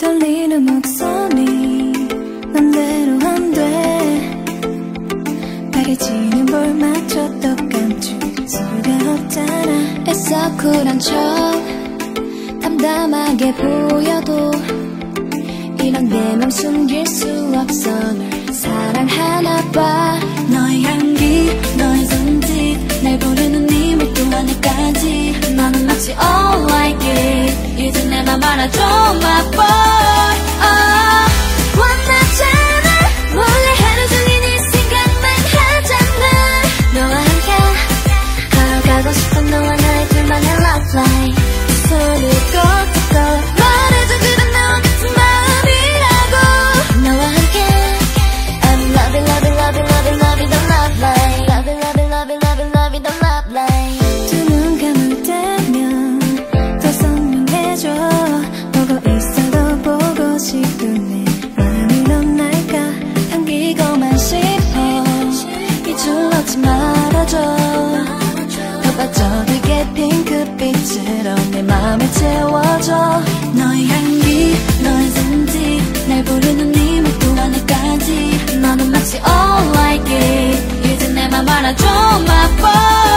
떨리는 목소리 맘대로 안돼 빨개지는 볼마저도 감출 수가 없잖아 애써 쿨한 척 담담하게 보여도 이런 내 맘 숨길 수 없어 널 사랑하나 봐 너의 향기 너의 손짓 날 부르는 네 밀도 안에까지 너는 마치 all like it 이제 내 맘 알아줘 my boy 원하잖아 원래 하루 종일 네 생각만 하잖아 너와 함께 걸어가고 싶은 너와 나의 둘만의 love life 두 손을 꼭 잡고 말해줘 그런 너와 같은 마음이라고 너와 함께 I'm love it love it love it love it love it the love life love it love it love it love it love it the love life 두 눈 감을 때면 더 선명해져 보고 있어도 보고 싶은 내 마음이 넌 날까 감기고만 싶어 이 줄 놓지 말아줘 더 빠져들게 핑크빛으로 내 맘을 채워줘 너의 향기 너의 손짓 날 부르는 네 목도 안에까지 너는 마치 all like it 이제 내 맘 알아줘 my boy